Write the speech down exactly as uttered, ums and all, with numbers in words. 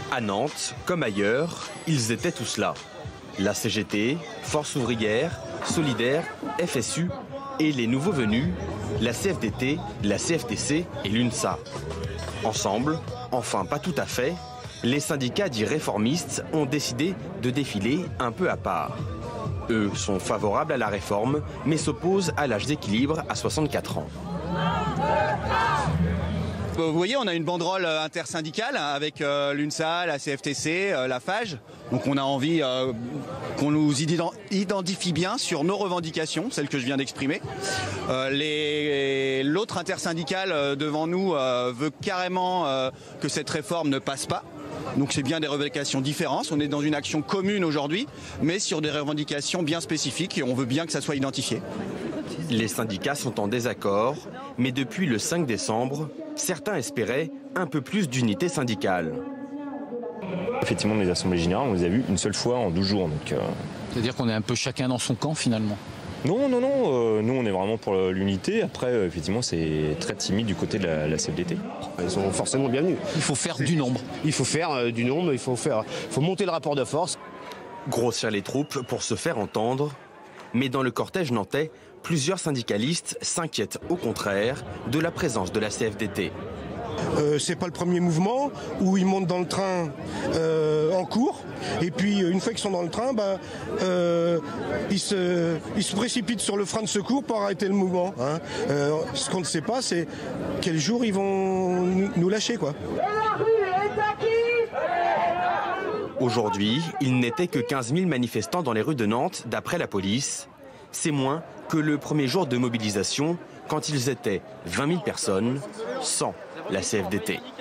À Nantes, comme ailleurs, ils étaient tous là. La C G T, Force ouvrière, Solidaire, F S U et les nouveaux venus, la C F D T, la C F T C et l'UNSA. Ensemble, enfin pas tout à fait, les syndicats dits réformistes ont décidé de défiler un peu à part. Eux sont favorables à la réforme, mais s'opposent à l'âge d'équilibre à soixante-quatre ans. Vous voyez, on a une banderole intersyndicale avec euh, l'UNSA, la C F T C, euh, la F A G. Donc on a envie euh, qu'on nous identifie bien sur nos revendications, celles que je viens d'exprimer. Euh, L'autre intersyndicale euh, devant nous euh, veut carrément euh, que cette réforme ne passe pas. Donc c'est bien des revendications différentes. On est dans une action commune aujourd'hui, mais sur des revendications bien spécifiques et on veut bien que ça soit identifié. Les syndicats sont en désaccord, mais depuis le cinq décembre, certains espéraient un peu plus d'unité syndicale. Effectivement, les assemblées générales, on les a vues une seule fois en douze jours. Donc, euh... C'est-à-dire qu'on est un peu chacun dans son camp finalement? Non, non, non, euh, nous on est vraiment pour l'unité. Après, euh, effectivement, c'est très timide du côté de la, la C F D T. Ils sont forcément bienvenus. Il faut faire du nombre. Il faut faire euh, du nombre, il faut, faire, faut monter le rapport de force. Grossir les troupes pour se faire entendre. Mais dans le cortège nantais, plusieurs syndicalistes s'inquiètent au contraire de la présence de la C F D T. Euh, c'est pas le premier mouvement où ils montent dans le train euh, en cours et puis une fois qu'ils sont dans le train, bah, euh, ils, se, ils se précipitent sur le frein de secours pour arrêter le mouvement. Hein. Euh, ce qu'on ne sait pas, c'est quel jour ils vont nous lâcher, quoi. Aujourd'hui, il n'était que quinze mille manifestants dans les rues de Nantes, d'après la police. C'est moins que le premier jour de mobilisation, quand ils étaient vingt mille personnes, sans la C F D T.